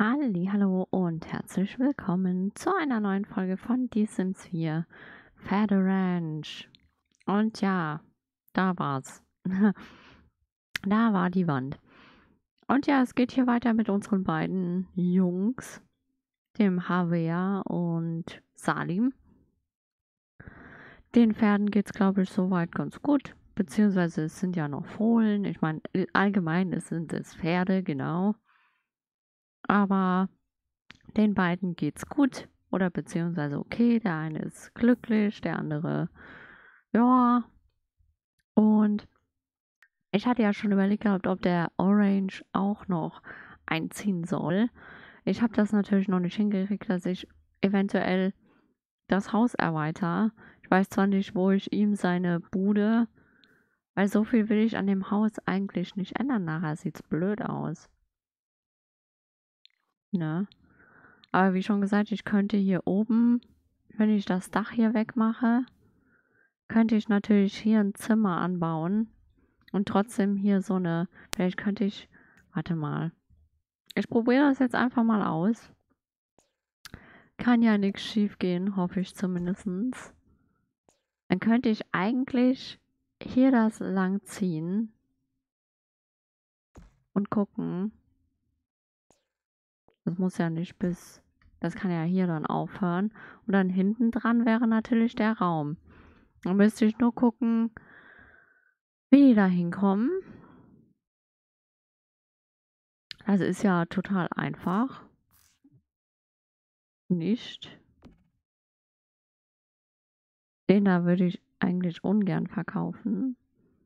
Hallo und herzlich willkommen zu einer neuen Folge von Die Sims 4 Pferde Ranch. Und ja, da war's. Da war die Wand. Und ja, es geht hier weiter mit unseren beiden Jungs, dem Havea und Salim. Den Pferden geht's, glaube ich, soweit ganz gut. Beziehungsweise es sind ja noch Fohlen. Ich meine, allgemein sind es Pferde, genau. Aber den beiden geht's gut oder beziehungsweise okay. Der eine ist glücklich, der andere ja. Und ich hatte ja schon überlegt gehabt, ob der Orange auch noch einziehen soll. Ich habe das natürlich noch nicht hingekriegt, dass ich eventuell das Haus erweitere. Ich weiß zwar nicht, wo ich ihm seine Bude, weil so viel will ich an dem Haus eigentlich nicht ändern. Nachher sieht's blöd aus. Ne? Aber wie schon gesagt, ich könnte hier oben, wenn ich das Dach hier wegmache, könnte ich natürlich hier ein Zimmer anbauen und trotzdem hier so eine, vielleicht könnte ich, warte mal, ich probiere das jetzt einfach mal aus. Kann ja nichts schief gehen, hoffe ich zumindestens. Dann könnte ich eigentlich hier das lang ziehen und gucken. Das muss ja nicht bis, das kann ja hier dann aufhören. Und dann hinten dran wäre natürlich der Raum. Dann müsste ich nur gucken, wie die da hinkommen. Das ist ja total einfach. Nicht. Den da würde ich eigentlich ungern verkaufen.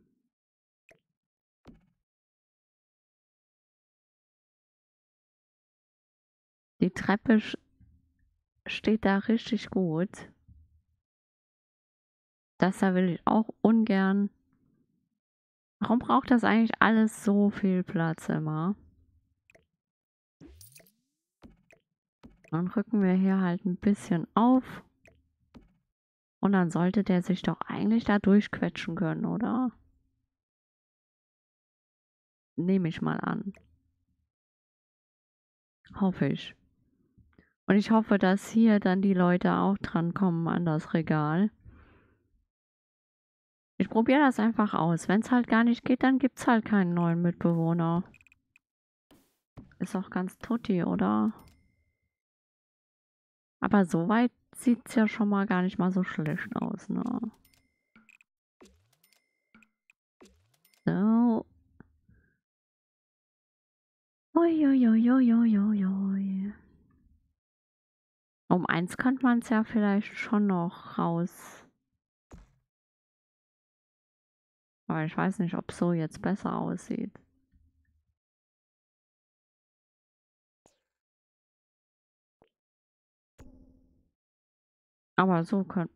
Die Treppe steht da richtig gut. Das da will ich auch ungern. Warum braucht das eigentlich alles so viel Platz immer? Dann rücken wir hier halt ein bisschen auf. Und dann sollte der sich doch eigentlich da durchquetschen können, oder? Nehme ich mal an. Hoffe ich. Und ich hoffe, dass hier dann die Leute auch drankommen an das Regal. Ich probiere das einfach aus. Wenn es halt gar nicht geht, dann gibt es halt keinen neuen Mitbewohner. Ist auch ganz tutti, oder? Aber so weit sieht es ja schon mal gar nicht mal so schlecht aus, ne? So. Uiuiuiuiuiui. Um eins könnte man es ja vielleicht schon noch raus. Aber ich weiß nicht, ob so jetzt besser aussieht. Aber so kann.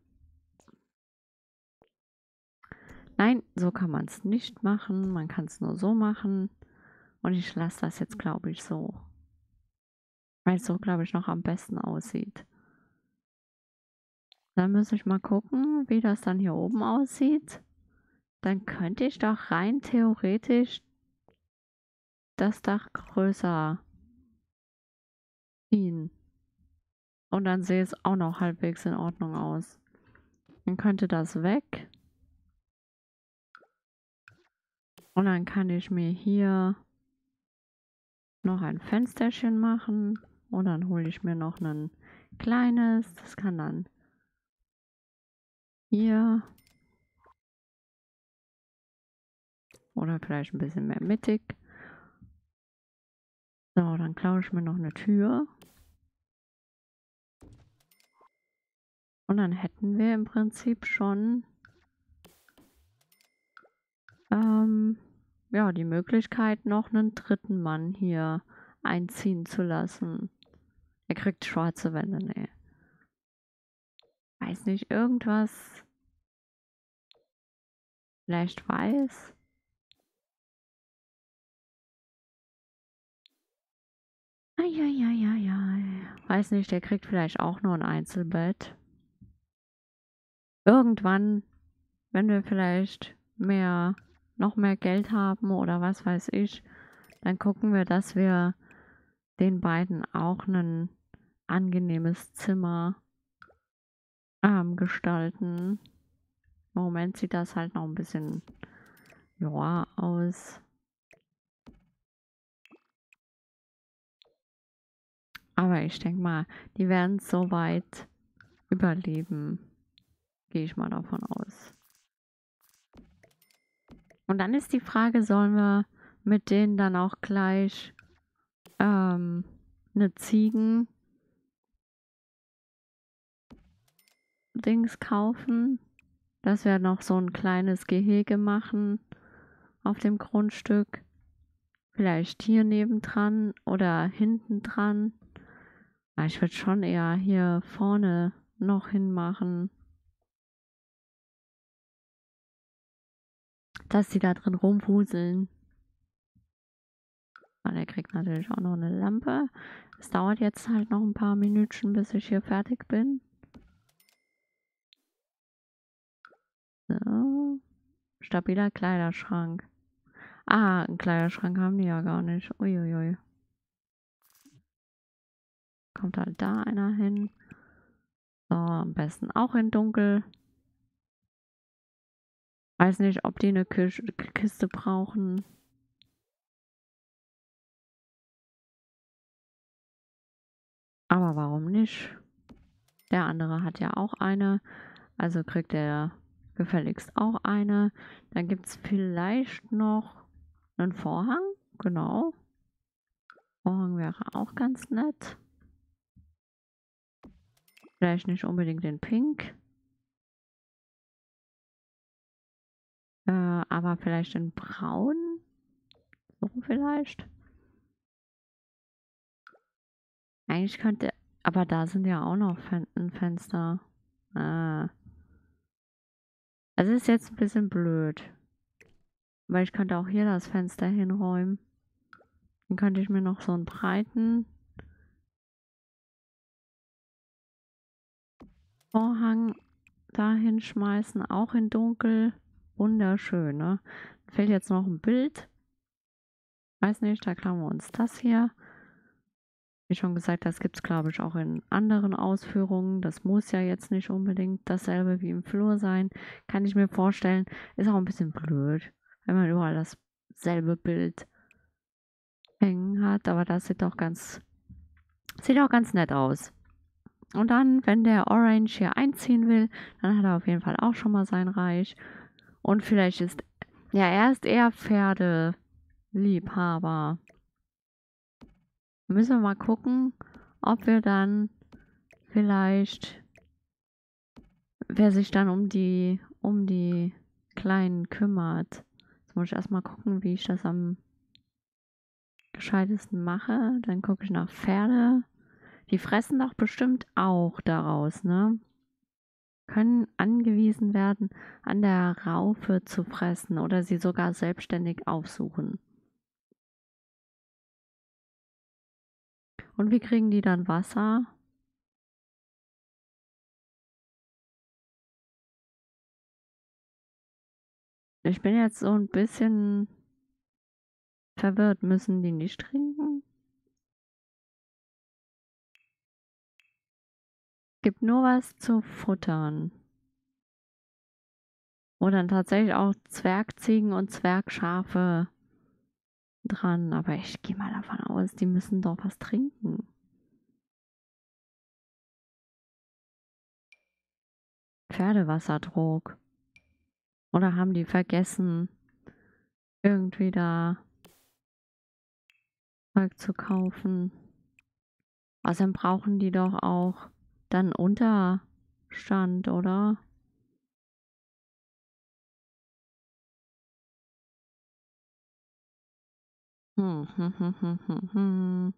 Nein, so kann man es nicht machen. Man kann es nur so machen. Und ich lasse das jetzt, glaube ich, so. Weil es so, glaube ich, noch am besten aussieht. Dann muss ich mal gucken, wie das dann hier oben aussieht. Dann könnte ich doch rein theoretisch das Dach größer ziehen. Und dann sehe es auch noch halbwegs in Ordnung aus. Dann könnte das weg. Und dann kann ich mir hier noch ein Fensterchen machen. Und dann hole ich mir noch ein kleines. Das kann dann hier. Oder vielleicht ein bisschen mehr mittig. So, dann klaue ich mir noch eine Tür. Und dann hätten wir im Prinzip schon ja, die Möglichkeit, noch einen dritten Mann hier einziehen zu lassen. Er kriegt schwarze Wände, ne. Weiß nicht, irgendwas. Vielleicht weiß. Eieieiei. Weiß nicht, der kriegt vielleicht auch nur ein Einzelbett. Irgendwann, wenn wir vielleicht noch mehr Geld haben oder was weiß ich, dann gucken wir, dass wir den beiden auch ein angenehmes Zimmer gestalten. Im Moment sieht das halt noch ein bisschen ja aus. Aber ich denke mal, die werden es soweit überleben. Gehe ich mal davon aus. Und dann ist die Frage, sollen wir mit denen dann auch gleich eine Ziegen-Dings kaufen? Dass wir noch so ein kleines Gehege machen auf dem Grundstück. Vielleicht hier nebendran oder hinten dran. Aber ich würde schon eher hier vorne noch hinmachen. Dass die da drin rumwuseln. Und er kriegt natürlich auch noch eine Lampe. Es dauert jetzt halt noch ein paar Minütchen, bis ich hier fertig bin. So. Stabiler Kleiderschrank. Ah, einen Kleiderschrank haben die ja gar nicht. Uiuiui. Kommt halt da einer hin. So, am besten auch in dunkel. Weiß nicht, ob die eine Kiste brauchen. Aber warum nicht? Der andere hat ja auch eine. Also kriegt er gefälligst auch eine. Dann gibt es vielleicht noch einen Vorhang. Genau. Vorhang wäre auch ganz nett. Vielleicht nicht unbedingt in Pink. Aber vielleicht in Braun. So vielleicht. Eigentlich könnte. Aber da sind ja auch noch Fenster. Ah. Also ist jetzt ein bisschen blöd. Weil ich könnte auch hier das Fenster hinräumen. Dann könnte ich mir noch so einen breiten Vorhang da hinschmeißen. Auch in dunkel. Wunderschön, ne? Fehlt jetzt noch ein Bild. Weiß nicht, da klauen wir uns das hier. Wie schon gesagt, das gibt es, glaube ich, auch in anderen Ausführungen. Das muss ja jetzt nicht unbedingt dasselbe wie im Flur sein. Kann ich mir vorstellen. Ist auch ein bisschen blöd, wenn man überall dasselbe Bild hängen hat. Aber das sieht auch ganz nett aus. Und dann, wenn der Orange hier einziehen will, dann hat er auf jeden Fall auch schon mal sein Reich. Und vielleicht ist, ja, er ist eher Pferdeliebhaber. Müssen wir mal gucken, ob wir dann vielleicht, wer sich dann um die Kleinen kümmert. Jetzt muss ich erstmal gucken, wie ich das am gescheitesten mache. Dann gucke ich nach Pferde. Die fressen doch bestimmt auch daraus, ne? Können angewiesen werden, an der Raupe zu fressen oder sie sogar selbstständig aufsuchen. Und wie kriegen die dann Wasser? Ich bin jetzt so ein bisschen verwirrt. Müssen die nicht trinken? Gibt nur was zu futtern. Wo dann tatsächlich auch Zwergziegen und Zwergschafe dran. Aber ich gehe mal davon aus, die müssen doch was trinken. Pferdewasserdruck. Oder haben die vergessen, irgendwie da Zeug zu kaufen? Außerdem brauchen die doch auch dann Unterstand, oder? Hm, hm, hm, hm, hm, hm.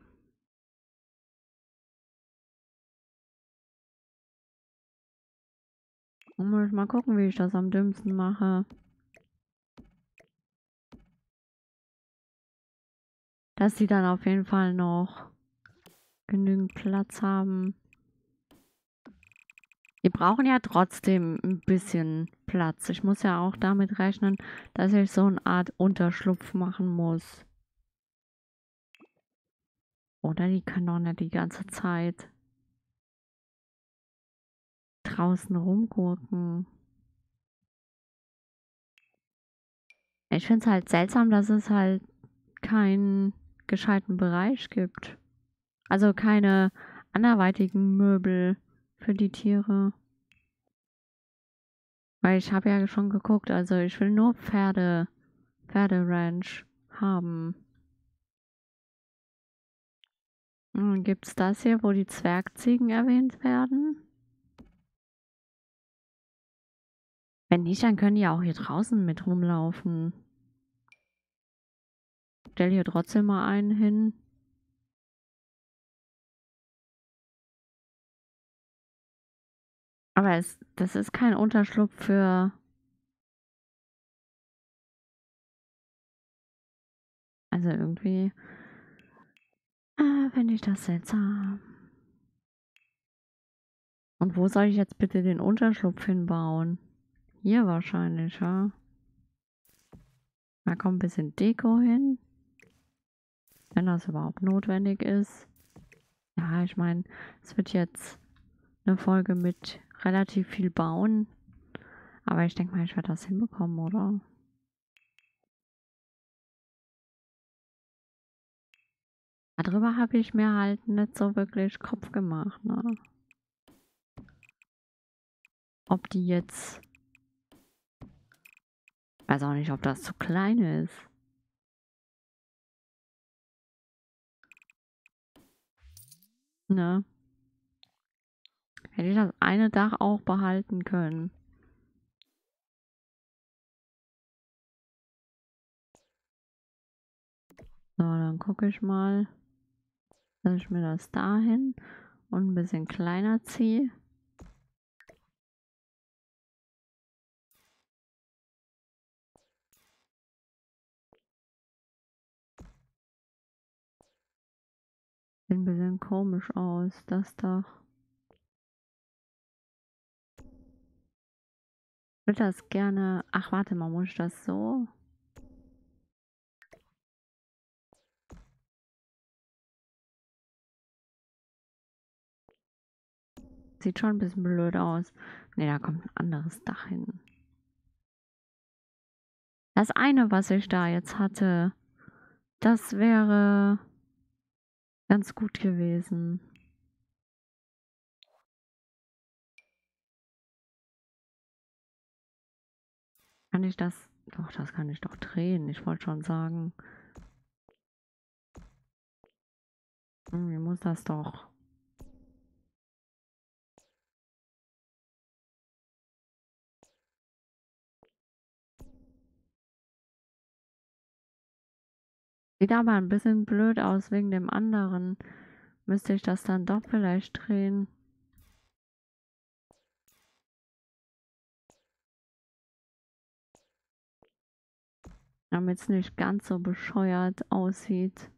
Muss ich mal gucken, wie ich das am dümmsten mache. Dass die dann auf jeden Fall noch genügend Platz haben. Die brauchen ja trotzdem ein bisschen Platz. Ich muss ja auch damit rechnen, dass ich so eine Art Unterschlupf machen muss. Oder die können doch nicht die ganze Zeit draußen rumgurken. Ich finde es halt seltsam, dass es halt keinen gescheiten Bereich gibt. Also keine anderweitigen Möbel für die Tiere. Weil ich habe ja schon geguckt, also ich will nur Pferderanch haben. Und dann gibt's das hier, wo die Zwergziegen erwähnt werden. Wenn nicht, dann können die auch hier draußen mit rumlaufen. Stell hier trotzdem mal einen hin. Aber das ist kein Unterschlupf für... Also irgendwie... finde ich das seltsam. Und wo soll ich jetzt bitte den Unterschlupf hinbauen? Hier wahrscheinlich, ja. Da kommt ein bisschen Deko hin. Wenn das überhaupt notwendig ist. Ja, ich meine, es wird jetzt eine Folge mit relativ viel bauen. Aber ich denke mal, ich werde das hinbekommen, oder? Darüber habe ich mir halt nicht so wirklich Kopf gemacht, ne? Ob die jetzt... Weiß auch nicht, ob das zu klein ist. Ne? Hätte ich das eine Dach auch behalten können. So, dann gucke ich mal, dass ich mir das dahin und ein bisschen kleiner ziehe. Sieht ein bisschen komisch aus, das Dach. Ich würde das gerne... Ach, warte mal, muss ich das so? Sieht schon ein bisschen blöd aus. Ne, da kommt ein anderes Dach hin. Das eine, was ich da jetzt hatte, das wäre ganz gut gewesen. Kann ich das... Doch, das kann ich doch drehen. Ich wollte schon sagen. Irgendwie muss das doch... Sieht aber ein bisschen blöd aus wegen dem anderen. Müsste ich das dann doch vielleicht drehen. Damit es nicht ganz so bescheuert aussieht.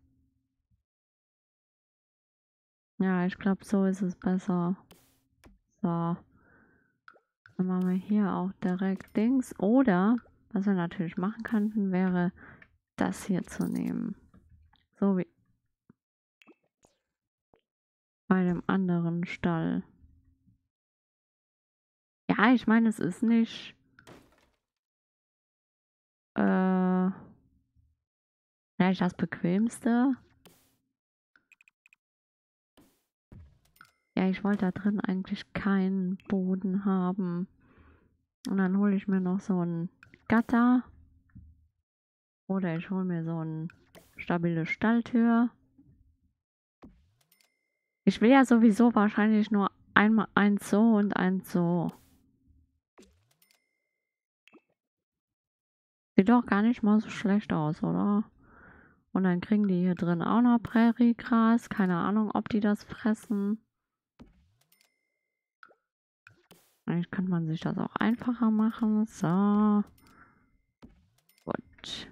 Ja, ich glaube, so ist es besser. So. Dann machen wir hier auch direkt Dings. Oder, was wir natürlich machen könnten, wäre das hier zu nehmen. So wie bei dem anderen Stall. Ja, ich meine, es ist nicht vielleicht das bequemste. Ja, ich wollte da drin eigentlich keinen Boden haben. Und dann hole ich mir noch so ein Gatter. Oder ich hole mir so eine stabile Stalltür. Ich will ja sowieso wahrscheinlich nur einmal eins so und eins so. Sieht doch gar nicht mal so schlecht aus, oder? Und dann kriegen die hier drin auch noch Präriegras. Keine Ahnung, ob die das fressen. Eigentlich könnte man sich das auch einfacher machen. So. Gut.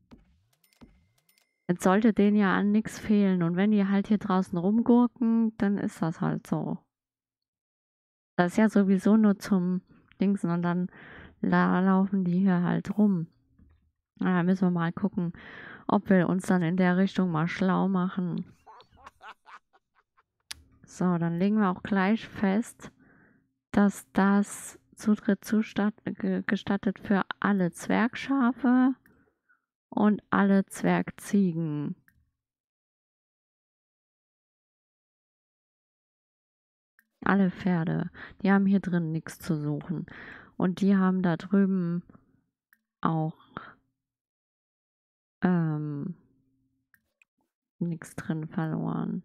Jetzt sollte denen ja an nichts fehlen. Und wenn die halt hier draußen rumgurken, dann ist das halt so. Das ist ja sowieso nur zum Dingsen und dann laufen die hier halt rum. Da müssen wir mal gucken, ob wir uns dann in der Richtung mal schlau machen. So, dann legen wir auch gleich fest, dass das Zutritt gestattet für alle Zwergschafe und alle Zwergziegen. Alle Pferde. Die haben hier drin nichts zu suchen. Und die haben da drüben auch nichts drin verloren.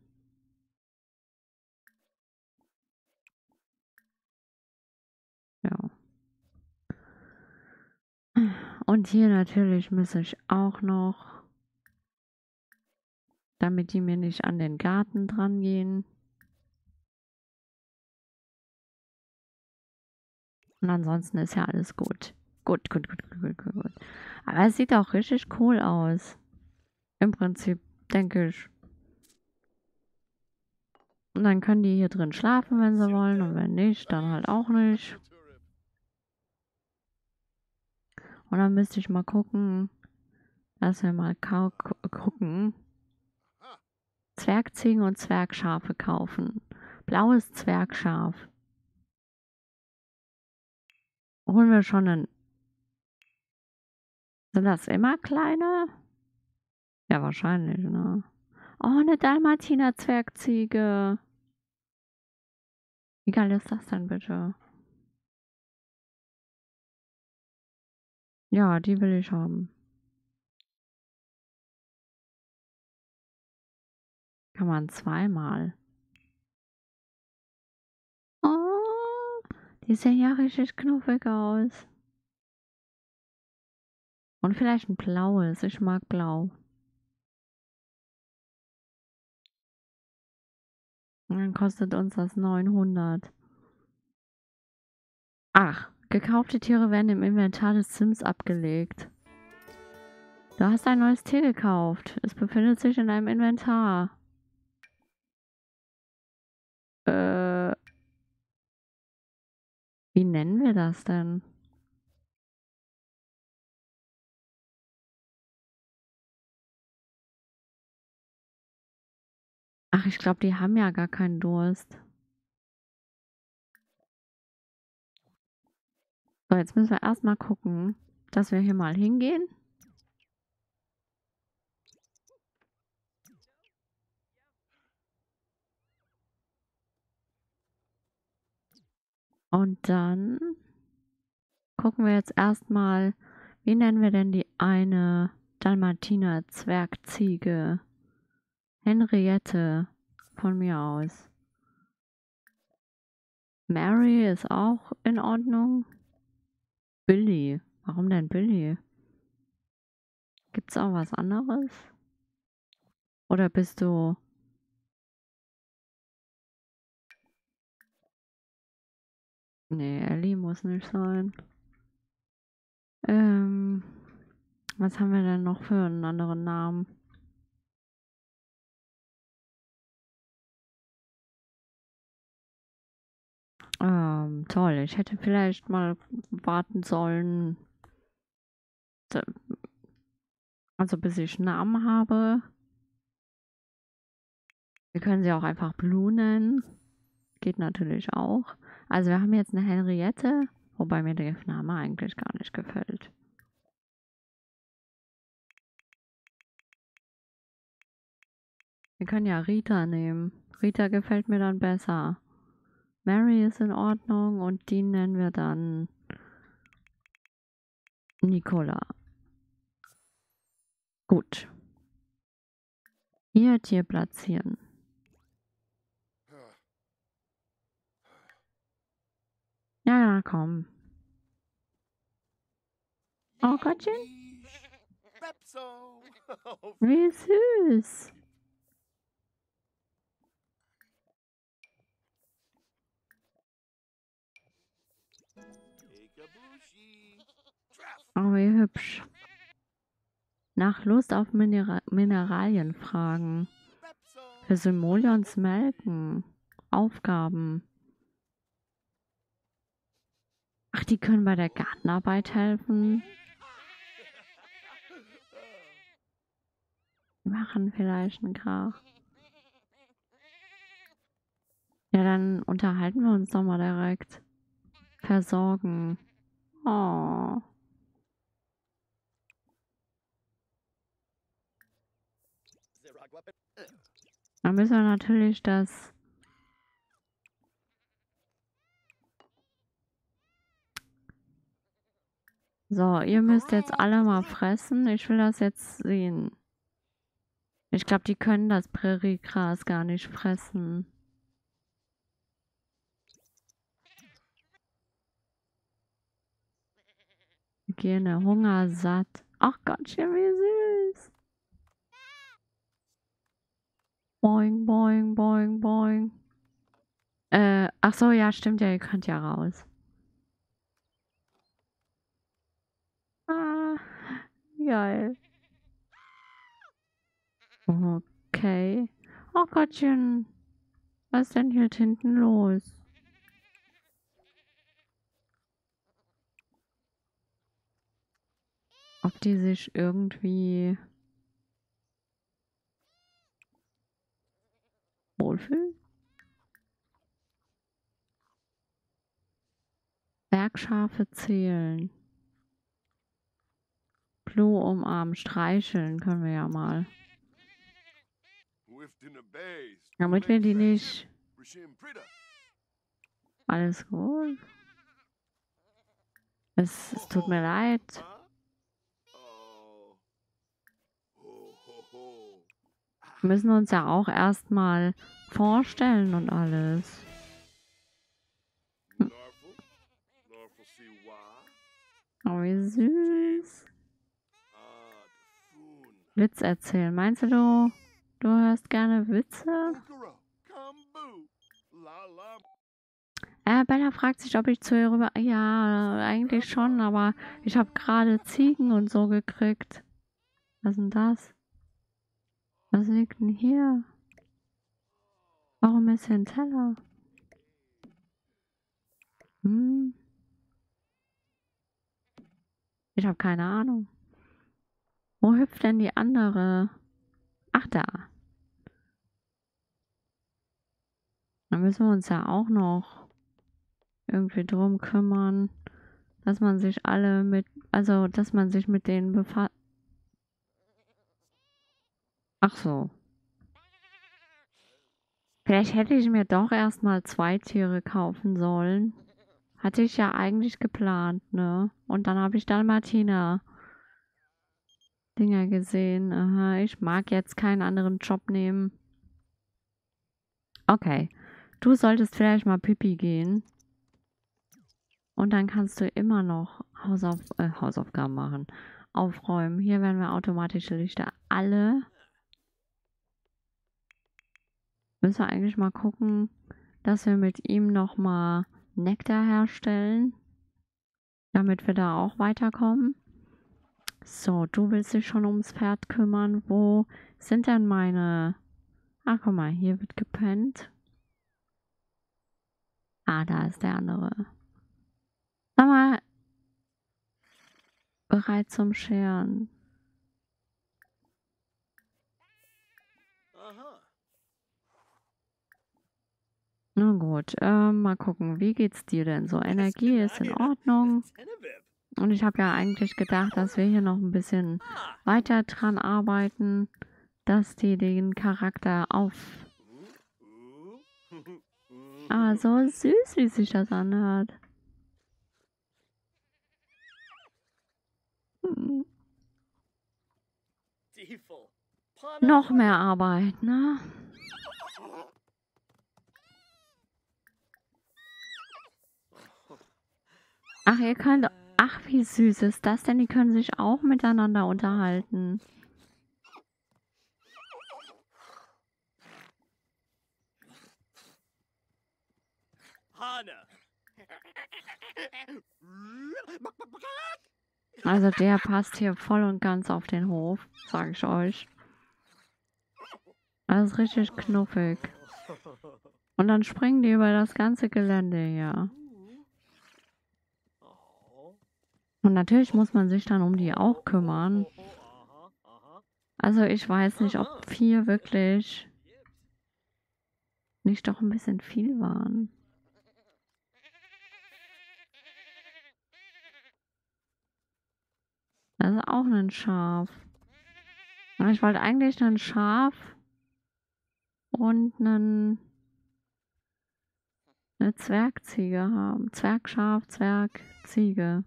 Ja. Und hier natürlich muss ich auch noch, damit die mir nicht an den Garten dran gehen. Und ansonsten ist ja alles gut. Gut, gut, gut, gut, gut, gut, gut. Aber es sieht auch richtig cool aus. Im Prinzip, denke ich. Und dann können die hier drin schlafen, wenn sie wollen. Und wenn nicht, dann halt auch nicht. Und dann müsste ich mal gucken, dass wir mal gucken. Zwergziegen und Zwergschafe kaufen. Blaues Zwergschaf. Holen wir schon einen. Sind das immer kleine? Ja, wahrscheinlich, ne? Oh, eine Dalmatiner Zwergziege. Wie geil ist das denn bitte? Ja, die will ich haben. Kann man zweimal. Oh, die sehen ja richtig knuffig aus. Und vielleicht ein blaues. Ich mag blau. Und dann kostet uns das 900. Ach, gekaufte Tiere werden im Inventar des Sims abgelegt. Du hast ein neues Tier gekauft. Es befindet sich in deinem Inventar. Wie nennen wir das denn? Ach, ich glaube, die haben ja gar keinen Durst. So, jetzt müssen wir erstmal gucken, dass wir hier mal hingehen. Und dann gucken wir jetzt erstmal, wie nennen wir denn die eine Dalmatiner Zwergziege? Henriette von mir aus. Mary ist auch in Ordnung. Billy. Warum denn Billy? Gibt's auch was anderes? Oder bist du... Nee, Ellie muss nicht sein. Was haben wir denn noch für einen anderen Namen? Toll. Ich hätte vielleicht mal warten sollen, also bis ich einen Namen habe. Wir können sie auch einfach Blue nennen. Geht natürlich auch. Also wir haben jetzt eine Henriette, wobei mir der Name eigentlich gar nicht gefällt. Wir können ja Rita nehmen. Rita gefällt mir dann besser. Mary ist in Ordnung und die nennen wir dann Nicola. Gut. Hier Tier platzieren. Ja, ja, komm. Oh Gottchen. Wie süß. Oh, wie hübsch. Nach Lust auf Mineralien fragen. Für Simoleons melken. Aufgaben. Ach, die können bei der Gartenarbeit helfen. Die machen vielleicht einen Krach. dann unterhalten wir uns doch mal direkt. Versorgen. Oh. Dann müssen wir natürlich das... So, ihr müsst jetzt alle mal fressen. Ich will das jetzt sehen. Ich glaube, die können das Präriegras gar nicht fressen. Hygiene, Hunger, satt. Ach Gottchen, wie süß. Boing, boing, boing, boing. Ach so, ja, stimmt ja, ihr könnt ja raus. Ah, geil. Okay. Oh Gottchen. Was ist denn hier hinten los? Ob die sich irgendwie wohlfühlen? Bergschafe zählen. Blue umarmen, streicheln können wir ja mal. Damit wir die nicht... Alles gut. Es tut mir leid. Wir müssen uns ja auch erstmal vorstellen und alles. Oh, wie süß. Witz erzählen. Meinst du, du hörst gerne Witze? Bella fragt sich, ob ich zu ihr rüber... Ja, eigentlich schon, aber ich habe gerade Ziegen und so gekriegt. Was ist denn das? Was liegt denn hier? Warum ist hier ein Teller? Hm? Ich habe keine Ahnung. Wo hüpft denn die andere? Ach, da. Dann müssen wir uns ja auch noch irgendwie drum kümmern, dass man sich alle mit... Also, dass man sich mit denen befasst. Ach so. Vielleicht hätte ich mir doch erstmal 2 Tiere kaufen sollen. Hatte ich ja eigentlich geplant, ne? Und dann habe ich Dalmatiner Dinger gesehen. Aha, ich mag jetzt keinen anderen Job nehmen. Okay. Du solltest vielleicht mal Pipi gehen. Und dann kannst du immer noch Hausaufgaben machen. Aufräumen. Hier werden wir automatische Lichter alle. Müssen wir eigentlich mal gucken, dass wir mit ihm nochmal Nektar herstellen. Damit wir da auch weiterkommen. So, du willst dich schon ums Pferd kümmern. Wo sind denn meine... Ach, guck mal, hier wird gepennt. Ah, da ist der andere. Sag mal, bereit zum Scheren. Na gut, mal gucken, wie geht's dir denn so? Energie ist in Ordnung. Und ich habe ja eigentlich gedacht, dass wir hier noch ein bisschen weiter dran arbeiten, dass die den Charakter auf... Ah, so süß, wie sich das anhört. Hm. Noch mehr Arbeit, ne? Ach, ihr könnt... Ach, wie süß ist das denn? Die können sich auch miteinander unterhalten. Also der passt hier voll und ganz auf den Hof, sage ich euch. Das ist richtig knuffig. Und dann springen die über das ganze Gelände hier. Und natürlich muss man sich dann um die auch kümmern. Also ich weiß nicht, ob 4 wirklich nicht doch ein bisschen viel waren. Das ist auch ein Schaf. Aber ich wollte eigentlich ein Schaf und eine Zwergziege haben. Zwergschaf, Zwergziege.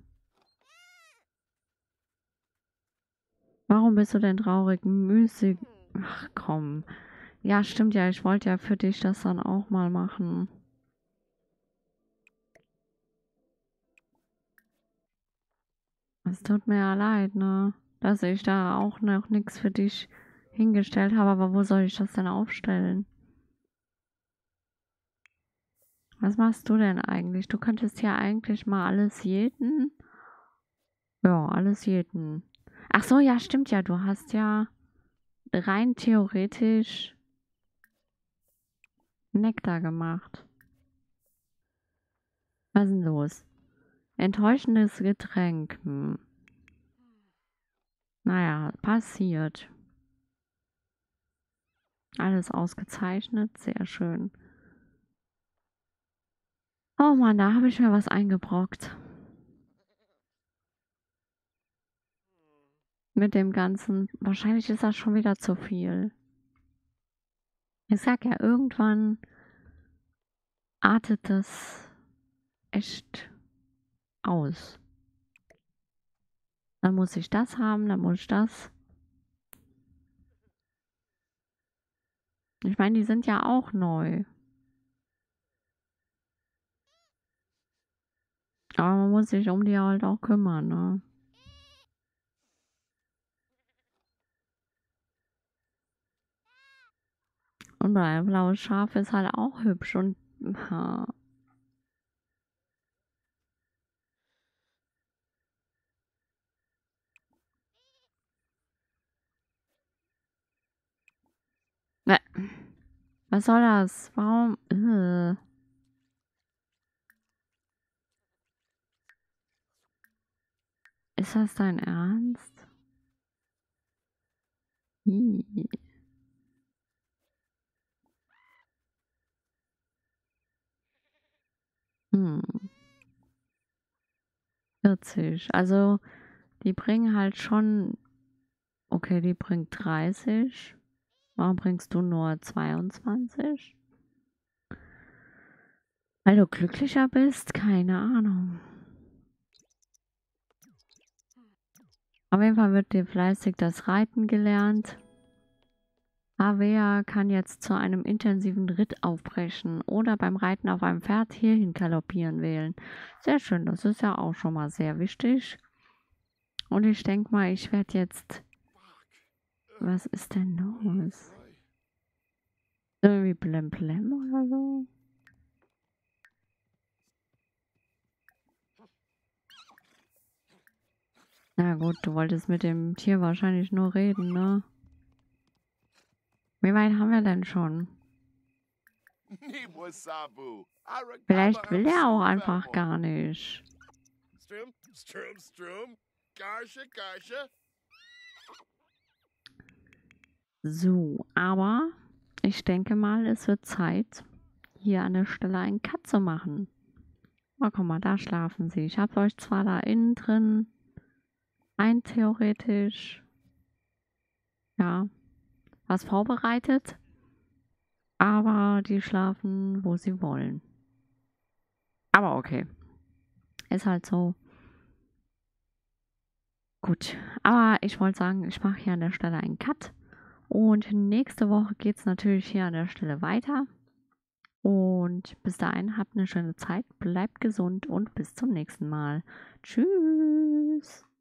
Warum bist du denn traurig? Müßig. Ach komm. Ja, stimmt ja. Ich wollte ja für dich das dann auch mal machen. Es tut mir ja leid, ne? Dass ich da auch noch nichts für dich hingestellt habe. Aber wo soll ich das denn aufstellen? Was machst du denn eigentlich? Du könntest ja eigentlich mal alles jäten. Ja, alles jäten. Ach so, ja, stimmt ja. Du hast ja rein theoretisch Nektar gemacht. Was ist denn los? Enttäuschendes Getränk. Naja, passiert. Alles ausgezeichnet. Sehr schön. Oh Mann, da habe ich mir was eingebrockt. Mit dem Ganzen. Wahrscheinlich ist das schon wieder zu viel. Ich sag ja, irgendwann artet das echt aus. Dann muss ich das haben, dann muss ich das. Ich meine, die sind ja auch neu. Aber man muss sich um die halt auch kümmern, ne? Und ein blaues Schaf ist halt auch hübsch und ne, was soll das? Warum? Ist das dein Ernst? Ih. Hm. 40. Also, die bringen halt schon. Okay, die bringt 30. Warum bringst du nur 22? Weil du glücklicher bist? Keine Ahnung. Auf jeden Fall wird dir fleißig das Reiten gelernt. Avea kann jetzt zu einem intensiven Ritt aufbrechen oder beim Reiten auf einem Pferd hierhin galoppieren wählen. Sehr schön, das ist ja auch schon mal sehr wichtig. Und ich denke mal, ich werde jetzt... Was ist denn los? Irgendwie Blemblem oder so? Na gut, du wolltest mit dem Tier wahrscheinlich nur reden, ne? Wie weit haben wir denn schon? Vielleicht will er auch einfach gar nicht. So, aber ich denke mal, es wird Zeit, hier an der Stelle einen Cut zu machen. Oh, guck mal, da schlafen sie. Ich habe euch zwar da innen drin rein theoretisch, ja, was vorbereitet, aber die schlafen, wo sie wollen. Aber okay, ist halt so. Gut, aber ich wollte sagen, ich mache hier an der Stelle einen Cut. Und nächste Woche geht es natürlich hier an der Stelle weiter. Und bis dahin habt eine schöne Zeit, bleibt gesund und bis zum nächsten Mal. Tschüss.